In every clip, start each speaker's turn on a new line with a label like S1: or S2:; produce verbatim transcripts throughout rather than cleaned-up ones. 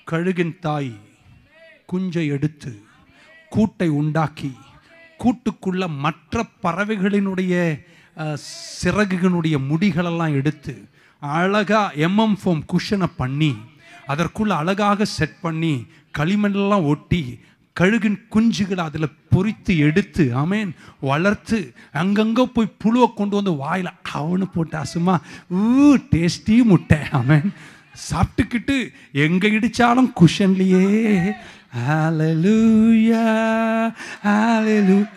S1: கழுகின் தாய் குஞ்சை எடுத்து கூட்டை உண்டாக்கி கூட்டுக்குள்ள மற்ற பறவைகளினுடைய சிறகுகளுடைய முடிகளெல்லாம் எடுத்து அழகா எம்எம் ஃபோம் குஷனை பண்ணி அதற்குள்ள அழகாக செட் பண்ணி களிமண்ணெல்லாம் ஒட்டி கழுகின் குஞ்சுகளை அதில் பொறித்து எடுத்து ஆமேன் வளர்த்து அங்கங்கே போய் புழுவை கொண்டு வந்து வாயில் அவனு போட்டு அசுமா ஊ டேஸ்டி முட்டை ஆமேன் சாப்பிட்டுக்கிட்டு எங்கே இடித்தாலும் குஷன்லையே ஹல்லேலூயா ஹல்லேலூயா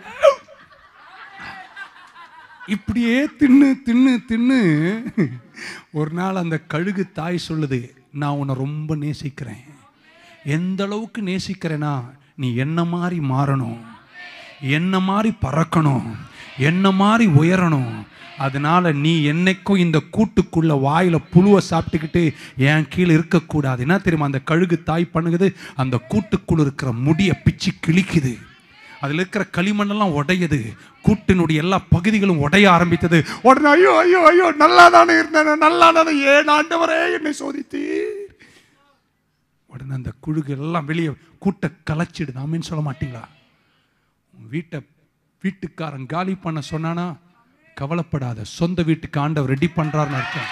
S1: இப்படியே தின்னு தின்னு தின்னு ஒரு நாள் அந்த கழுகு தாய் சொல்லுது, நான் உன்னை ரொம்ப நேசிக்கிறேன். எந்த அளவுக்கு நேசிக்கிறேன்னா நீ என்ன மாதிரி மாறணும், என்ன மாதிரி பறக்கணும், என்ன மாதிரி உயரணும். அதனால நீ என்னைக்கும் இந்த கூட்டுக்குள்ள வாயில புழுவை சாப்பிட்டுக்கிட்டு என் கீழே இருக்கக்கூடாது. என்ன தெரியுமா அந்த கழுகு தாய் பண்ணுகுது? அந்த கூட்டுக்குள்ள இருக்கிற முடியை பிச்சு கிழிக்குது. அதில் இருக்கிற களிமண்ணெல்லாம் உடையுது. கூட்டினுடைய எல்லா பகுதிகளும் உடைய ஆரம்பித்தது. உடனே ஐயோ ஐயோ ஐயோ நல்லா தானே இருந்தேன், நல்லா தானே, ஏன் ஆண்டவரே என்னை சோதித்து. உடனே அந்த குழுகு எல்லாம் வெளியே கூட்டை கலைச்சிடுது. ஆமேன்னு சொல்ல மாட்டீங்களா? வீட்டை வீட்டுக்காரன் காலி பண்ண சொன்னானா கவலைப்படாத, சொந்த வீட்டுக்கு ஆண்டவர் ரெடி பண்றாருன்னு அர்த்தம்.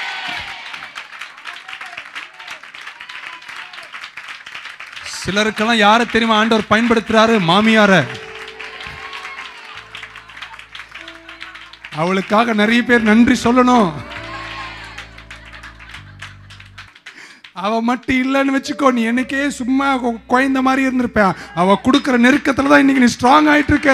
S1: சிலருக்கெல்லாம் யாரை தெரியுமா ஆண்டவர் பயன்படுத்துறாரு? மாமியார. அவளுக்காக நிறைய பேர் நன்றி சொல்லணும். அவ மட்டும் இல்லைன்னு வச்சுக்கோ, நீ என்னைக்கே சும்மா குழந்த மாதிரி இருந்திருப்ப. அவ கொடுக்கிற நெருக்கத்துல தான் இன்னைக்கு நீ ஸ்ட்ராங் ஆயிட்டு இருக்க.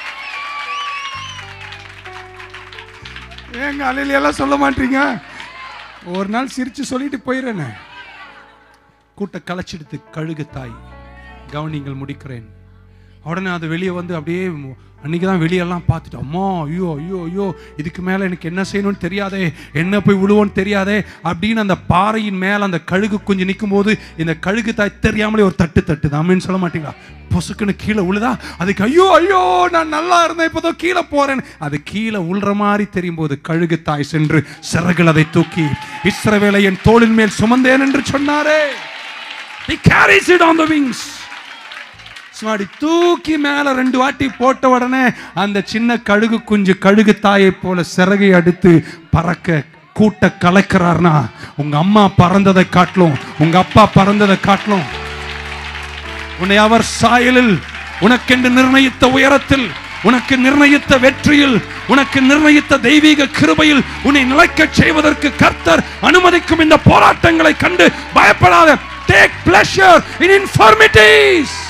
S1: ஏங்க அலையில எல்லாம் சொல்ல மாட்டீங்க? ஒரு நாள் சிரிச்சு சொல்லிட்டு போயிடுறேன்னு. கூட்ட கலைச்சிடுத்து கழுகு தாய். கவனிங்கள், முடிக்கிறேன். உடனே அது வெளியே வந்து அப்படியே அன்னைக்கு தான் வெளியெல்லாம் பார்த்துட்டு, அம்மா ஐயோ ஐயோ ஐயோ இதுக்கு மேலே எனக்கு என்ன செய்யணும்னு தெரியாதே, என்ன போய் விழுவோன்னு தெரியாதே அப்படின்னு அந்த பாறையின் மேலே அந்த கழுகு கொஞ்சம் நிற்கும் போது இந்த கழுகு தாய் தெரியாமலே ஒரு தட்டு தட்டுது. ஆமேன்னு சொல்ல மாட்டீங்களா? பொசுக்குன்னு கீழே உழுதா. அதுக்கு ஐயோ ஐயோ நான் நல்லா இருந்தேன், இப்போதோ கீழே போறேன். அது கீழே உள்ற மாதிரி தெரியும் போது கழுகு தாய் சென்று சிறகுகள் அதை தூக்கி இஸ்ரவேலை என் தோளின் மேல் சுமந்தேன் என்று சொன்னாரே. He carries it on the wings. சுமாடி தூக்கி மேல ரெண்டு வாட்டி போட்ட உடனே அந்த சின்ன கழுகு குஞ்சு கழுகு தாயை போல சிறகை அடுத்து பறக்க கூட்ட கலைக்கிறார்னா, உங்க அம்மா பறந்ததை காட்டிலும் உங்க அப்பா பறந்ததை காட்டிலும் உன்னை அவர் சாயலில் உனக்கென்று நிர்ணயித்த உயரத்தில், உனக்கு நிர்ணயித்த வெற்றியில், உனக்கு நிர்ணயித்த தெய்வீக கிருபையில் உன்னை நிலைக்க செய்வதற்கு கர்த்தர் அனுமதிக்கும் இந்த போராட்டங்களை கண்டு பயப்படாத. Take pleasure in infirmities.